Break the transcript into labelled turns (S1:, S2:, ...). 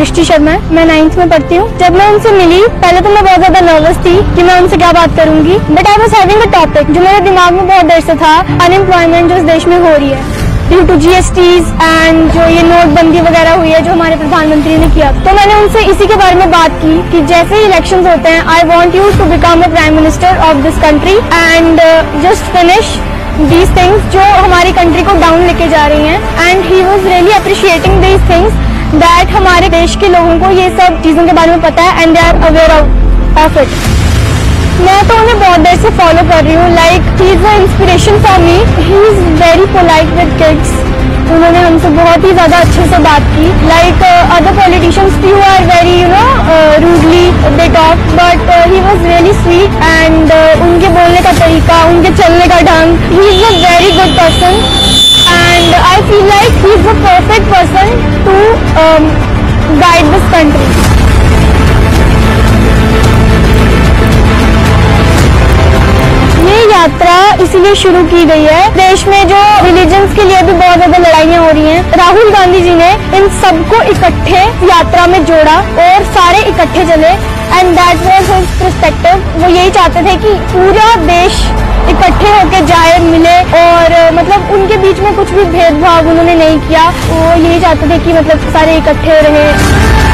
S1: दृष्टि शर्मा है, मैं 9th में पढ़ती हूँ। जब मैं उनसे मिली पहले तो मैं बहुत ज्यादा नर्वस थी कि मैं उनसे क्या बात करूंगी, but I was having a topic जो मेरे दिमाग में बहुत देर से था, अनएम्प्लॉयमेंट जो इस देश में हो रही है ड्यू टू GSTs एंड जो ये नोटबंदी वगैरह हुई है जो हमारे प्रधानमंत्री ने किया। तो मैंने उनसे इसी के बारे में बात की कि जैसे ही इलेक्शंस होते हैं, I want you to become a prime minister of this country and just finish these things जो हमारी कंट्री को डाउन लेके जा रही हैं। And he was really appreciating these things that हमारे देश के लोगों को ये सब चीजों के बारे में पता है and they are aware of it. मैं तो उन्हें बहुत देर से फॉलो कर रही हूँ, like he is a inspiration for me. He is very polite with kids. उन्होंने हमसे बहुत ही ज्यादा अच्छे से बात की, लाइक अदर पॉलिटिशियंस भी who are very rudely they talk, but he was really sweet and उनके बोलने का तरीका, उनके चलने का ढंग, he is a very good person and I feel like he is the perfect person to guide this country. यात्रा इसीलिए शुरू की गई है, देश में जो रिलीजन्स के लिए भी बहुत ज्यादा लड़ाइयाँ हो रही हैं। राहुल गांधी जी ने इन सबको इकट्ठे यात्रा में जोड़ा और सारे इकट्ठे चले and that was his perspective. वो यही चाहते थे कि पूरा देश इकट्ठे होके जाए, मिले और मतलब उनके बीच में कुछ भी भेदभाव उन्होंने नहीं किया। वो यही चाहते थे कि मतलब सारे इकट्ठे रहे।